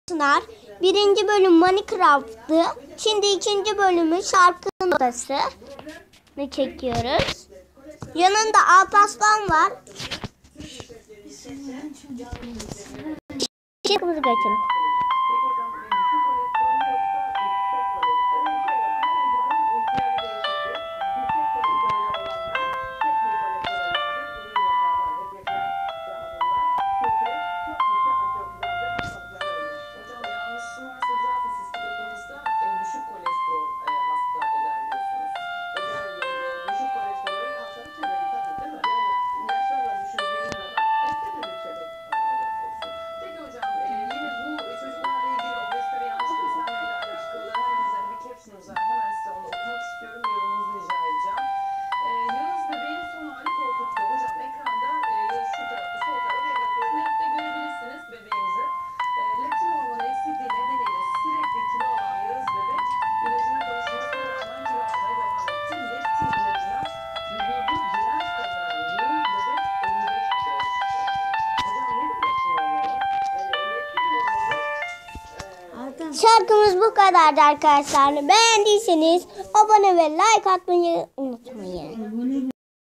Çınar. Birinci bölüm Minecraft'tı. Şimdi ikinci bölümü şarkının odası ne çekiyoruz. Yanında Alparslan var. Şarkımızı geçelim. Şarkımız bu kadardı arkadaşlar. Beğendiyseniz abone ve like atmayı unutmayın.